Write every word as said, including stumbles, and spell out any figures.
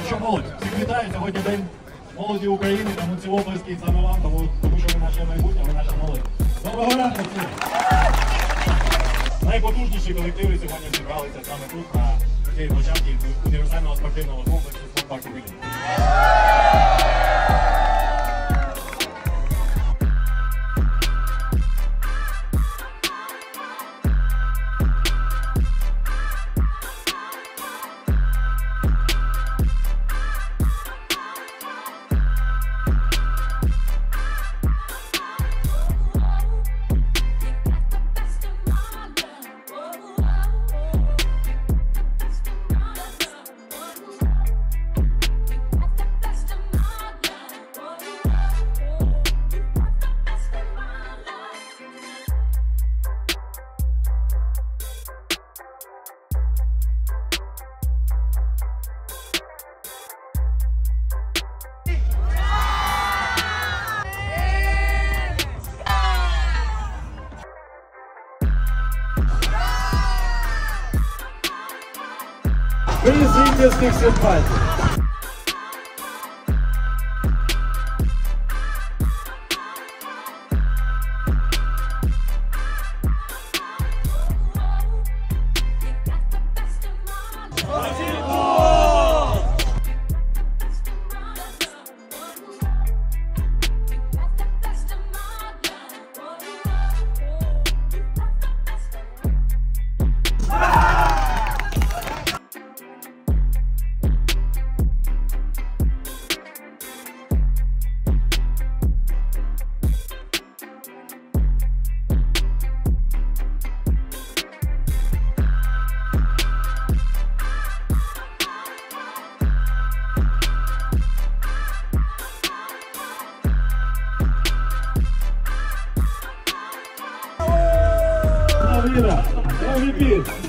що молодь. Всіх вітаю, сьогодні День молоді України, тому ці обласки саме вам, тому, тому що ви наше майбутнє, ви наша молодь. Доброго ранку всім! Найпотужніші колективи сьогодні зібралися саме тут, на цій площадці універсального спортивного комплексу «Спорту». Приз зрительских симпатий. Віра, другий бій.